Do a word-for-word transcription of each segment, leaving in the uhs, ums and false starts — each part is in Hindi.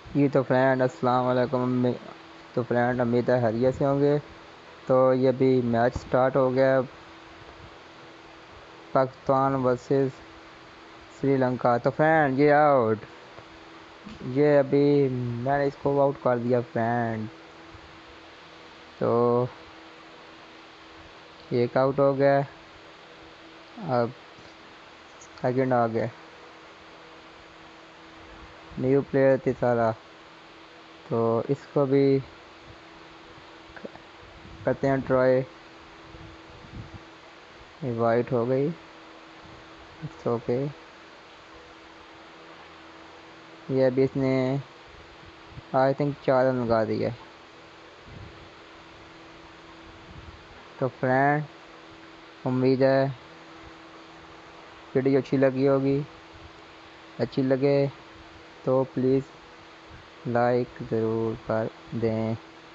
ये तो फ्रेंड अस्सलाम वालेकुम। तो फ्रेंड उम्मीद है खैरियत से होंगे। तो ये भी मैच स्टार्ट हो गया, पाकिस्तान वर्सेस श्रीलंका। तो फ्रेंड ये आउट, ये अभी मैंने इसको आउट कर दिया फ्रेंड। तो एक आउट हो गया, अब सेकंड आ गया, न्यू प्लेयर थी सारा। तो इसको भी करते हैं ट्राई। वाइट हो गई, इट्स ओके। ये अभी इसने आई थिंक चार रन लगा दिया। तो फ्रेंड उम्मीद है वीडियो अच्छी लगी होगी। अच्छी लगे तो प्लीज़ लाइक ज़रूर कर दें।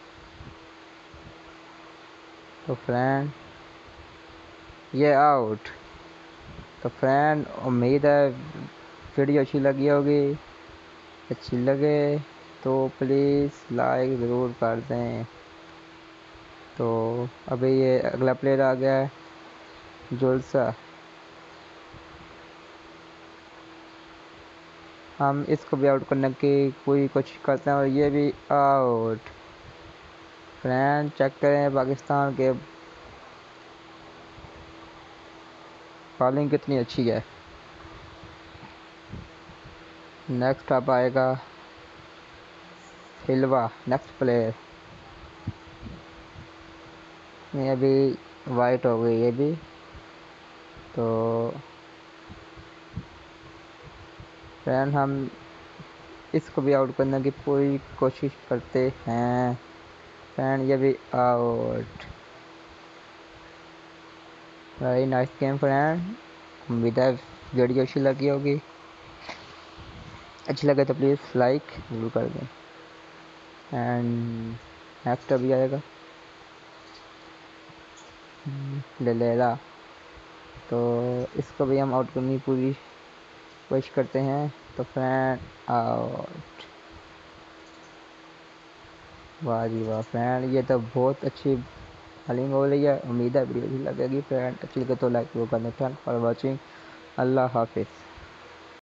तो फ्रेंड ये आउट। तो फ्रेंड उम्मीद है वीडियो अच्छी लगी होगी। अच्छी लगे तो प्लीज़ लाइक ज़रूर कर दें। तो अभी ये अगला प्लेयर आ गया है, जुलसा। हम इसको भी आउट करने की पूरी कोशिश करते हैं और ये भी आउट। फ्रेंड चेक करें पाकिस्तान के बॉलिंग कितनी अच्छी है। नेक्स्ट अब आएगा हिलवा, नेक्स्ट प्लेयर। ये अभी वाइट हो गई ये भी। तो फ्रेंड हम इसको भी आउट करने की पूरी कोशिश करते हैं। फ्रेंड ये भी out. Very nice game friend. उम्मीद है वीडियो अच्छी लगी होगी। अच्छी लगे तो प्लीज़ लाइक जरूर कर दें। एंड नेक्स्ट अभी आएगा ले लेला। तो इसको भी हम आउट करने की पूरी कोशिश करते हैं। तो फ्रेंड आउट। वाह जी वाह फ्रेंड, ये तो बहुत अच्छी बॉलिंग हो रही है। उम्मीद है वीडियो अच्छी लगेगी फ्रेंड। अच्छी लगे तो लाइक जरूर कर दें। Thank for watching. अल्लाह हाफिज़।